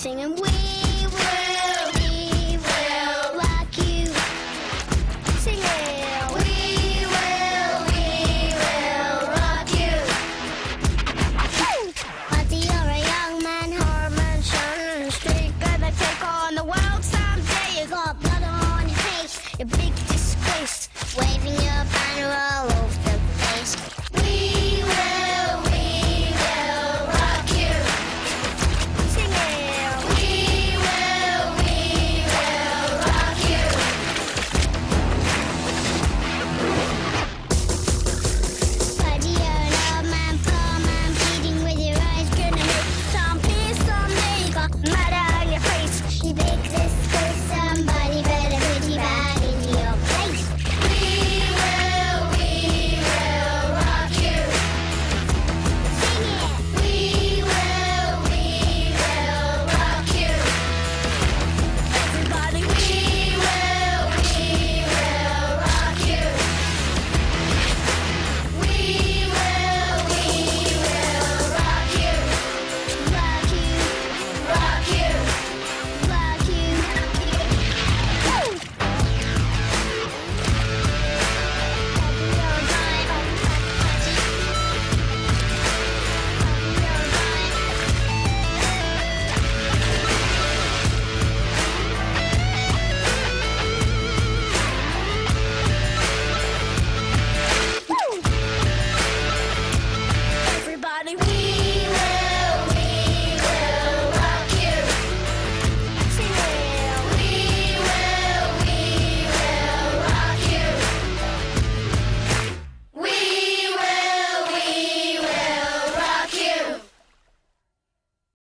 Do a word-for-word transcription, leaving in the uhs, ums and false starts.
singing, we will, we will rock you. Sing it. We will, we will rock you. But you're a young man, hard man, shining in the street, gonna take on the world someday. You got blood on your face, your big disgrace, waving your banner all over.